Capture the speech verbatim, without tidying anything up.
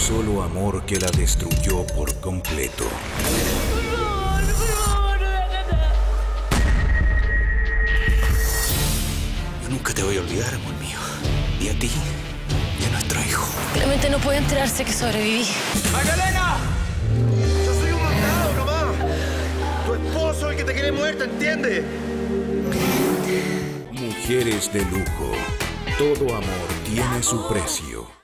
solo amor que la destruyó por completo. Por favor, por favor, no me hagas nada. Yo nunca te voy a olvidar, amor mío. Y a ti, y a nuestro hijo. Clemente no puede enterarse que sobreviví. ¡Magdalena! Yo soy un mandado nomás. Tu esposo, el que te quiere muerta, ¿entiendes? Mujeres de lujo. Todo amor tiene su precio.